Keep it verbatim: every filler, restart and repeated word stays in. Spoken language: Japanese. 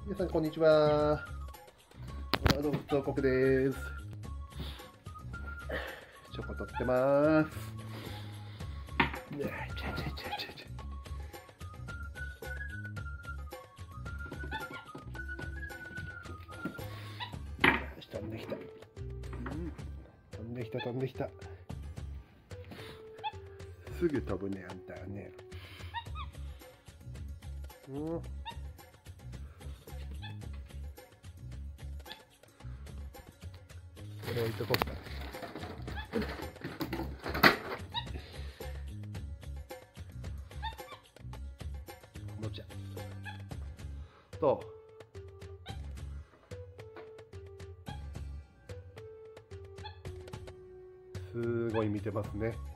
皆さんこんにちは。動物王国です。チョコ取ってます。ねえ、ちゃちゃちゃちゃちゃ。よし、飛んできた。うん、飛んできた、飛んできた。すぐ飛ぶね、あんたはね。うん。これ置いとこうか。おもちゃ。と。すごい見てますね。